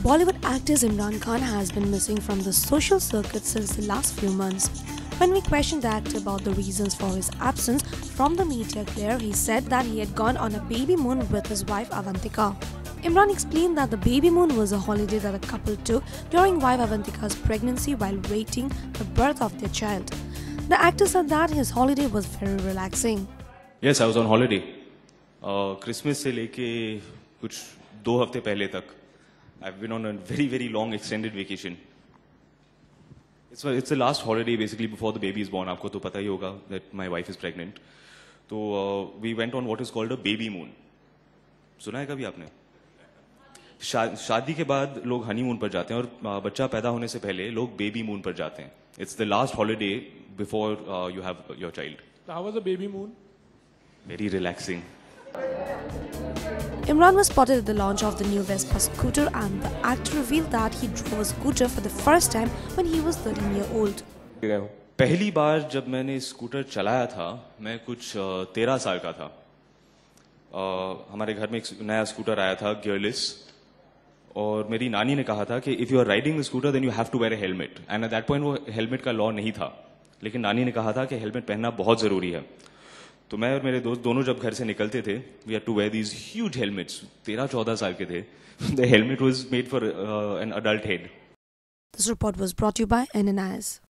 Bollywood actor Imran Khan has been missing from the social circuit since the last few months. When we questioned the actor about the reasons for his absence from the media glare, he said that he had gone on a baby moon with his wife Avantika. Imran explained that the baby moon was a holiday that the couple took during wife Avantika's pregnancy while waiting the birth of their child. The actor said that his holiday was very relaxing. Yes, I was on holiday. Christmas से लेके कुछ 2 हफ्ते पहले तक I've been on a very long extended vacation. It's the last holiday basically before the baby is born. आपको तो पता ही होगा that my wife is pregnant. तो we went on what is called a baby moon. सुना है कभी आपने? शादी के बाद लोग हनीमून पर जाते हैं और बच्चा पैदा होने से पहले लोग बेबी मून पर जाते हैं. It's the last holiday before you have your child. How was the baby moon? Very relaxing. Imran was spotted at the launch of the new Vespa scooter, and the actor revealed that he drove a scooter for the first time when he was 13 years old. पहली बार जब मैंने scooter चलाया था मैं कुछ 13 साल का था. हमारे घर में एक नया स्कूटर आया था गियरलेस और मेरी नानी ने कहा था कि if you are riding the scooter then you have to wear a helmet. And at that point वो हेलमेट का लॉ नहीं था, लेकिन नानी ने कहा था कि हेलमेट पहनना बहुत जरूरी है. तो मैं और मेरे दोस्त दोनों जब घर से निकलते थे, we had to wear these huge helmets. 13-14 साल के थे. The helmet was made for an adult head. This report was brought to you by NNIS.